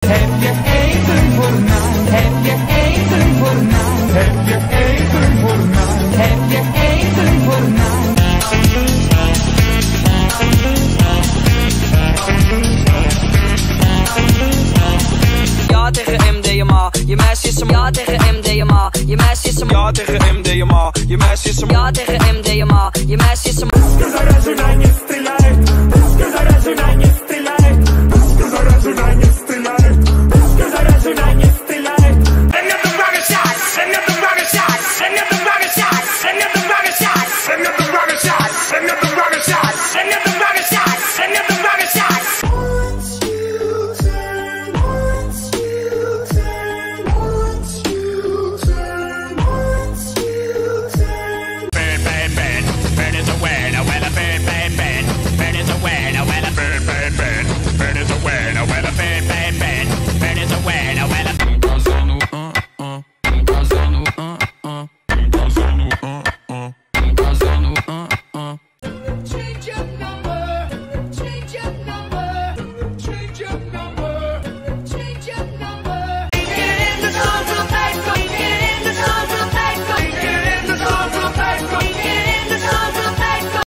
Heb je eten voor na? Heb je eten voor na? Heb je eten voor na? Heb je eten voor na? Ja tegen MDMA, je meisje is een ja tegen MDMA, je meisje is een ja tegen MDMA, je meisje is een ja tegen MDMA, je meisje is een